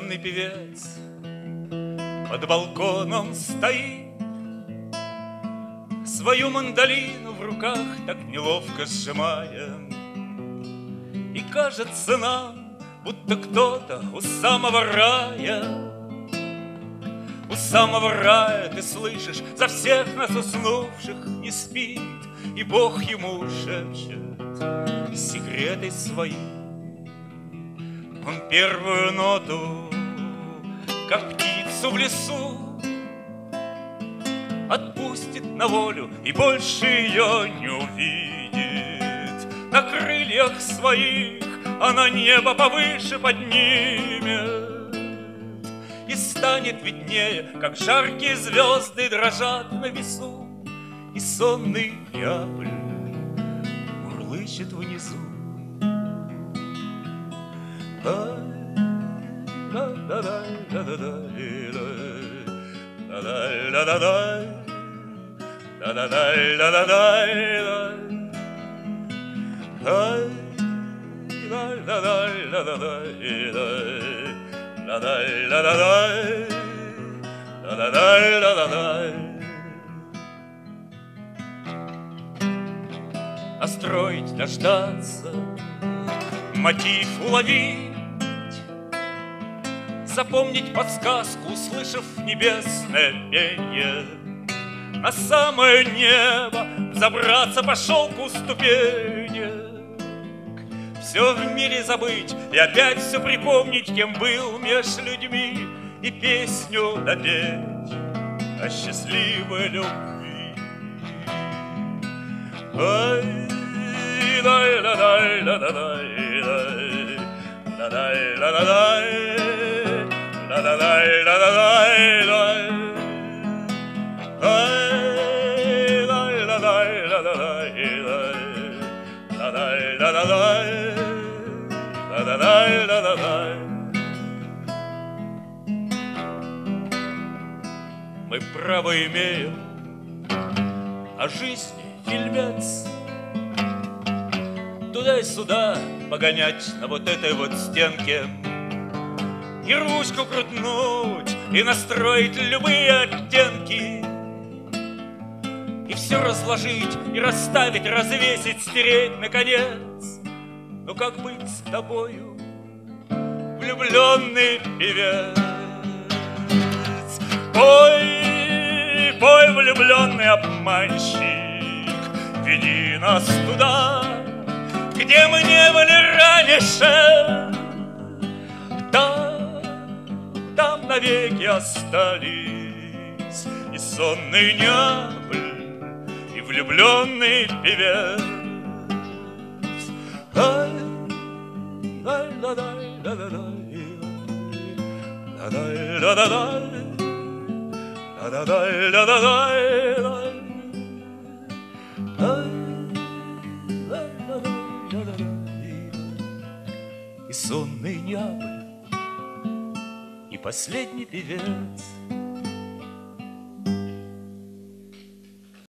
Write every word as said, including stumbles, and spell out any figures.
влюбленный певец под балконом стоит, свою мандолину в руках так неловко сжимая. И кажется нам, будто кто-то у самого рая, у самого рая, ты слышишь, за всех нас уснувших не спит, и Бог ему шепчет секреты свои. Он первую ноту, как птицу в лесу, отпустит на волю и больше ее не увидит. На крыльях своих она небо повыше поднимет, и станет виднее, как жаркие звезды дрожат на весу, и сонный Неаполь мурлычет внизу. Настроить, дождаться, мотив уловить, запомнить подсказку, услышав небесное пение, на самое небо забраться по шелку ступенек, все в мире забыть и опять все припомнить, кем был меж людьми, и песню допеть о счастливой любви. Ай, дай, дай, дай, дай, дай, дай, дай, дай. La la la la la la la la la la la. Мы право имеем о жизни фильмец, туда и сюда погонять на вот этой вот стенке, и ручку крутнуть, и настроить любые оттенки, и все разложить, и расставить, развесить, стереть, наконец. Ну как быть с тобою, влюбленный певец? Пой, пой, влюбленный обманщик, веди нас туда, где мы не были раньше. Там, там навеки остались и сонный Неаполь, и влюбленный певец. Ай, ай, да, дай, да, да, дай, да, дай, да, да, дай, да, дай, да, да, дай, ай, да, да, да, да, и сонный Неаполь, и последний певец.